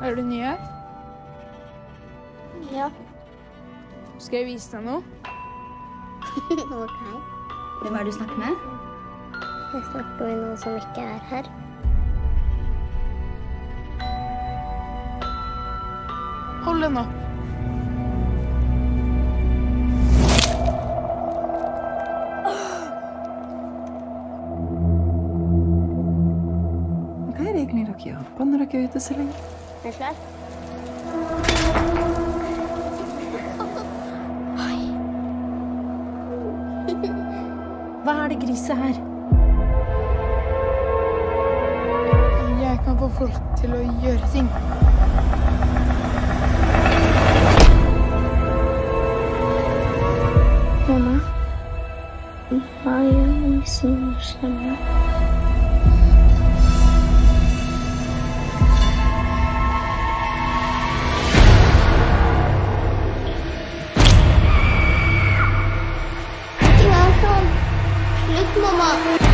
Er du ny her? Ja. Skal jeg vise deg noe? Ok. Hvem er det du snakker med? Jeg snakker med noen som ikke er her. Hold den opp. Hva er det egentlig dere gjør på når dere er ute så lenge? Er du klar? Hva er det griset her? Jeg kan få folk til å gjøre ting. Mamma, hva gjør vi hvis noen slemme? Ikke vær sånn. Slutt, mamma.